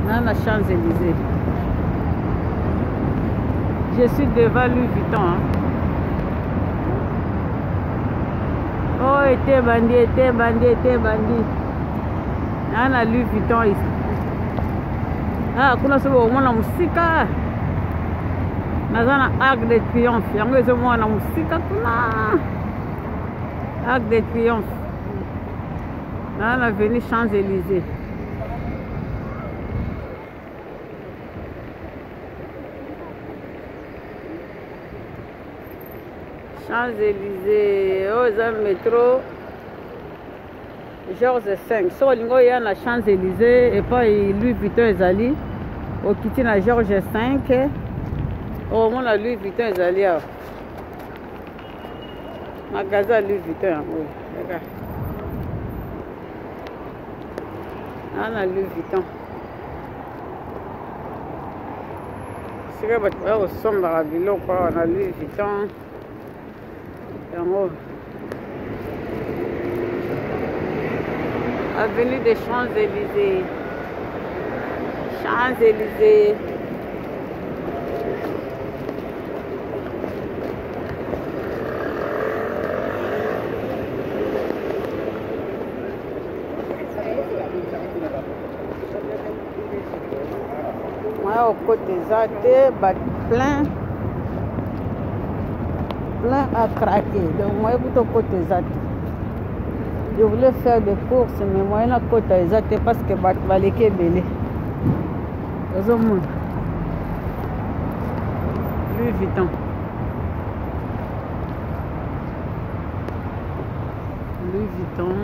Dans la Champs-Élysées. Je suis devant Louis Vuitton. Hein. Oh, était bandit. Dans la Louis Vuitton ici. Ah, kuna sababu mwana musika. Nazana Arc de Triomphe. Yango ezo mwana musika kuna. Arc de Triomphe. Dans l'avenue Champs-Élysées. Champs-Élysées, aux métro Georges V. So lingo ya na Champs-Élysées et puis Louis Vuitton ezali au kiti na Georges V. Au moins la Louis Vuitton ezali a magasin Louis Vuitton. Oui, regarde. Ah, Louis Vuitton. C'est que tu vas au sombre à Bilon, quoi, on a Louis Vuitton. Avenue des Champs-Élysées. Champs-Élysées. Moi, au côté des arts, plein à craquer. Donc, moi, je suis au côté des arts. Je voulais faire des courses, mais moi, je suis au côté des arts parce que je vais aller belé. Louis Vuitton. Louis Vuitton.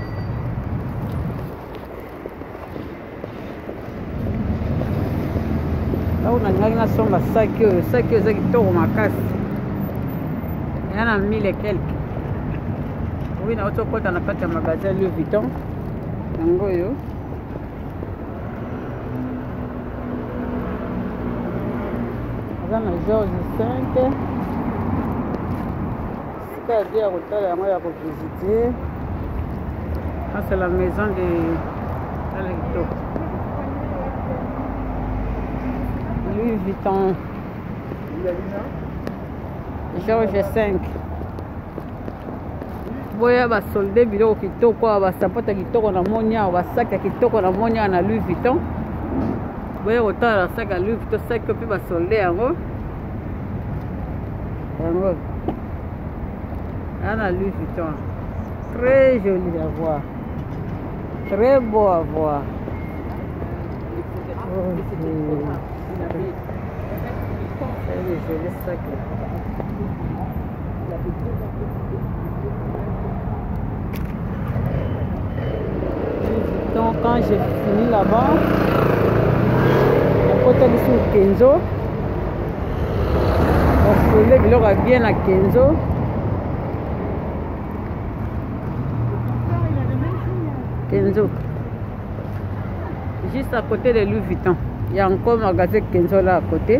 Là, on a une somme à 5 euros. 5 euros, c'est qui tourne ma casse. Il y en a 1000 et quelques. Oui, on a autre côté, on a pas de magasin Louis Vuitton. Nangoyo. On a Georges V. C'est-à-dire, on a visiter. C'est la maison de Louis Vuitton. Georges V. Boya ba solde biloko kitoko ba sapata kitoko na monia ba sac kitoko na monia na Louis Vuitton. Boya otala sac à Louis Vuitton sac pe ba solde yango. Yango. Ana Louis Vuitton. Très joli à voir. Très beau à voir. C'est le joli sac. Donc quand j'ai fini là-bas, à côté de sous Kenzo, on voulait que l'on bien à Kenzo. Kenzo. Juste à côté de Louis Vuitton. Il y a encore un magasin Kenzo là à côté.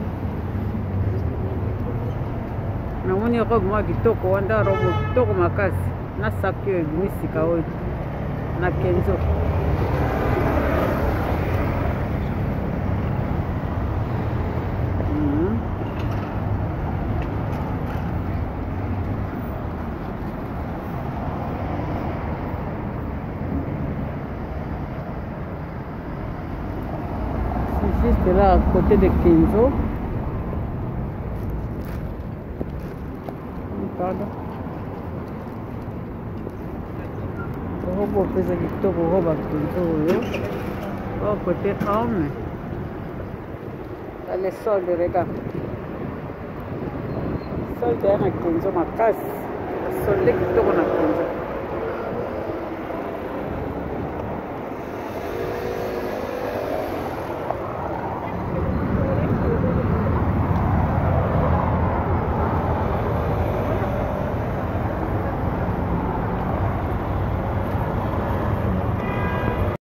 Na moni robe moi kitoko wanda robe kitoko makasi na sac yo misika oyo na Kenzo. C'est juste là à côté de Kenzo. Pardon. Robo pesa kitoko roba Kenzo. Au côté homme. Les soldes, regarde. Solde na Kenzo makasi. Solde kitoko na Kenzo.